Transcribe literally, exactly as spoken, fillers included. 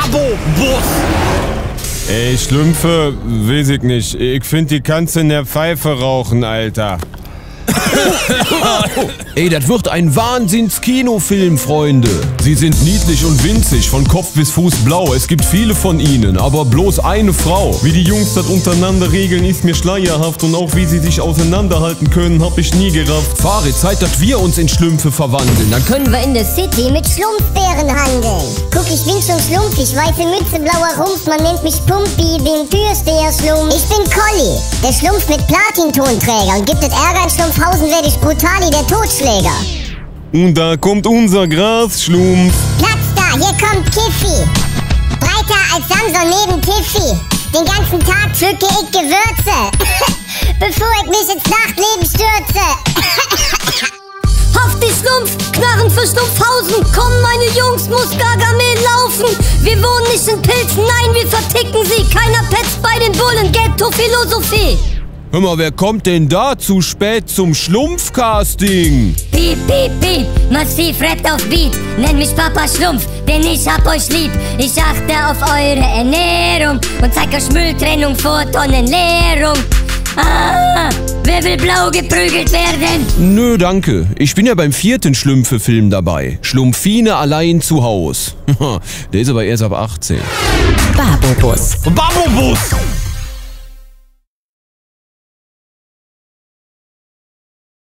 Babo-Bus! Ey, Schlümpfe, weiß ich nicht. Ich find, die kannst du in der Pfeife rauchen, Alter. Ey, das wird ein Wahnsinns-Kinofilm, Freunde. Sie sind niedlich und winzig, von Kopf bis Fuß blau. Es gibt viele von ihnen, aber bloß eine Frau. Wie die Jungs das untereinander regeln, ist mir schleierhaft. Und auch wie sie sich auseinanderhalten können, hab ich nie gerafft. Farid, Zeit, dass wir uns in Schlümpfe verwandeln. Dann Können wir in der City mit Schlumpfbären handeln. Guck, ich bin schon schlumpfig, weiße Mütze, blauer Rumpf. Man nennt mich Pumpi, den Türsteher-Schlumpf. Ich bin Colli, der Schlumpf mit Platintonträger. Und gibt es Ärger in Schlumpfhausen, werde ich Brutali, der Totschläger. Und da kommt unser Grasschlumpf. Platz da, hier kommt Kiffy. Breiter als Samson neben Tiffy. Den ganzen Tag pflücke ich Gewürze. Bevor ich mich ins Nachtleben stürze. Hafti Schlumpf, Knarren für Schlumpfhausen. Komm, meine Jungs, muss Gargamel laufen. Wir wohnen nicht in Pilzen, nein, wir verticken sie. Keiner petzt bei den Bullen, Ghetto-Philosophie. Hör mal, wer kommt denn da zu spät zum Schlumpfcasting? Piep, piep, piep, massiv rappt auf Beat. Nenn mich Papa Schlumpf, denn ich hab euch lieb. Ich achte auf eure Ernährung und zeig euch Mülltrennung vor Tonnenleerung. Ah, wer will blau geprügelt werden? Nö, danke. Ich bin ja beim vierten Schlümpfe-Film dabei. Schlumpfine allein zu Haus. Der ist aber erst ab achtzehn. Babobus. Babo-Bus!